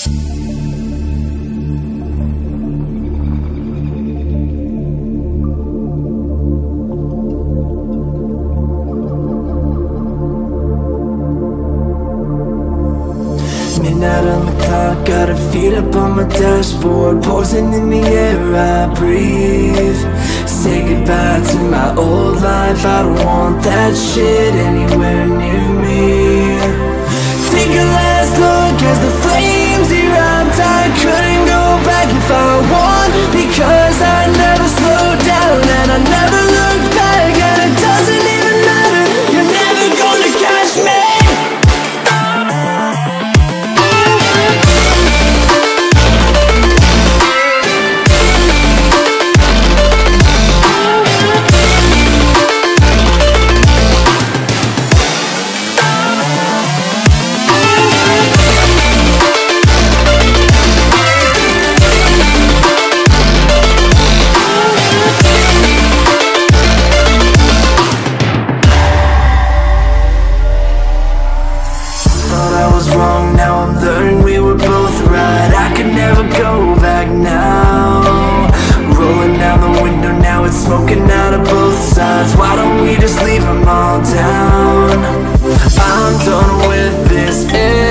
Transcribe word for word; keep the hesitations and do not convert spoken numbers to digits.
Midnight on the clock, got her feet up on my dashboard, poison in the air I breathe. Say goodbye to my old life, I don't want that shit anywhere near me. Take a last look as the flames erupt, I couldn't go back if I want, because I never slowed down and I never looked back. And it doesn't even matter, you're never gonna catch me. Smoking out of both sides, why don't we just leave them all down? I'm done with this.